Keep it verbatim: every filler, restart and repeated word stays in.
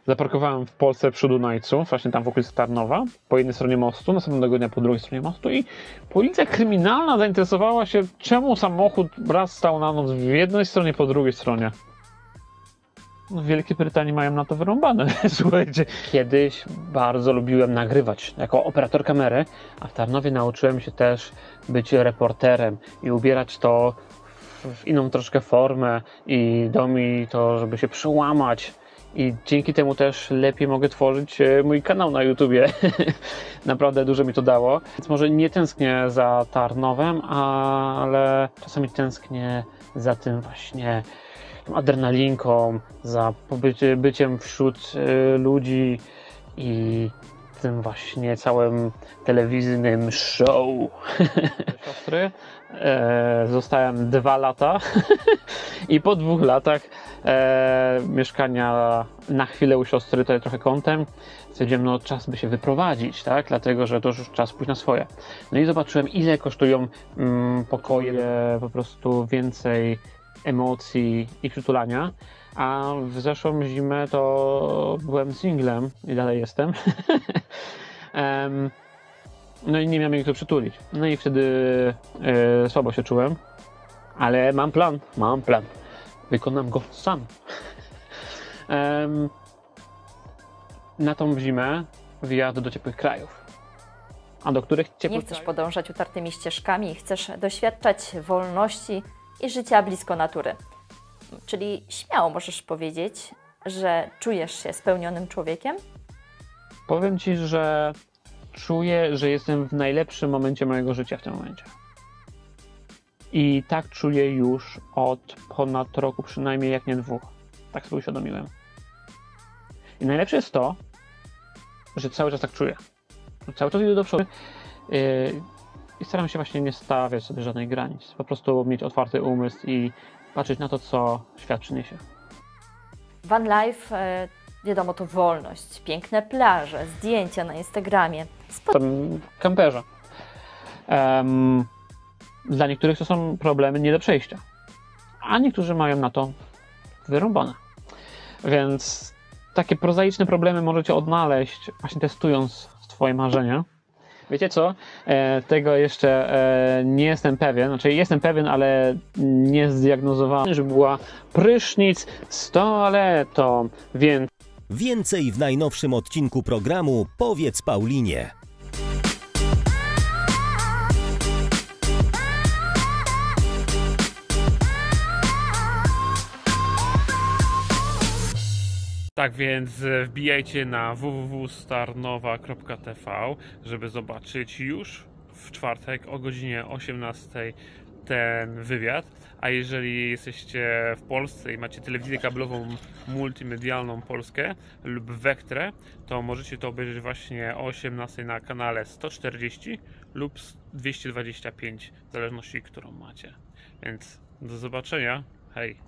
Zaparkowałem w Polsce przy Dunajcu, właśnie tam w okolicy Tarnowa, po jednej stronie mostu, następnego dnia po drugiej stronie mostu i policja kryminalna zainteresowała się, czemu samochód raz stał na noc w jednej stronie, po drugiej stronie. No, Wielkie Brytanii mają na to wyrąbane, słuchajcie. Kiedyś bardzo lubiłem nagrywać jako operator kamery, a w Tarnowie nauczyłem się też być reporterem i ubierać to w inną troszkę formę i do mi to, żeby się przełamać. I dzięki temu też lepiej mogę tworzyć mój kanał na YouTubie. Naprawdę dużo mi to dało. Więc może nie tęsknię za Tarnowem, ale czasami tęsknię za tym właśnie adrenalinką, za pobycie, byciem wśród y, ludzi i tym właśnie całym telewizyjnym show. Siostry, e, zostałem dwa lata i po dwóch latach e, mieszkania na chwilę u siostry, tutaj trochę kątem, stwierdziłem, no czas by się wyprowadzić, tak? Dlatego, że to już czas pójść na swoje. No i zobaczyłem, ile kosztują mm, pokoje, po prostu więcej emocji i przytulania, a w zeszłą zimę to byłem singlem i dalej jestem. um, no i nie miałem kto przytulić. No i wtedy e, słabo się czułem, ale mam plan, mam plan. Wykonam go sam. um, na tą zimę wyjadę do ciepłych krajów. A do których ciepłych Nie chcesz krajów? podążać utartymi ścieżkami, chcesz doświadczać wolności i życia blisko natury. Czyli śmiało możesz powiedzieć, że czujesz się spełnionym człowiekiem? Powiem Ci, że czuję, że jestem w najlepszym momencie mojego życia w tym momencie. I tak czuję już od ponad roku, przynajmniej jak nie dwóch. Tak sobie uświadomiłem. I najlepsze jest to, że cały czas tak czuję. Cały czas idę do przodu. Yy, I staram się właśnie nie stawiać sobie żadnych granic. Po prostu mieć otwarty umysł i patrzeć na to, co świat przyniesie. Van life, e, wiadomo, to wolność, piękne plaże, zdjęcia na Instagramie. Spo- Tam kamperze. Um, dla niektórych to są problemy nie do przejścia, a niektórzy mają na to wyrąbane. Więc takie prozaiczne problemy możecie odnaleźć właśnie testując swoje marzenia. Wiecie co? E, tego jeszcze e, nie jestem pewien, znaczy jestem pewien, ale nie zdiagnozowany, żeby była prysznic z toaletą, więc Więcej w najnowszym odcinku programu Powiedz Paulinie. Tak więc wbijajcie na w w w kropka starnowa kropka t v, żeby zobaczyć już w czwartek o godzinie osiemnastej ten wywiad. A jeżeli jesteście w Polsce i macie telewizję kablową multimedialną Polskę lub Vectrę, to możecie to obejrzeć właśnie o osiemnastej na kanale sto czterdzieści lub dwieście dwadzieścia pięć, w zależności którą macie. Więc do zobaczenia. Hej!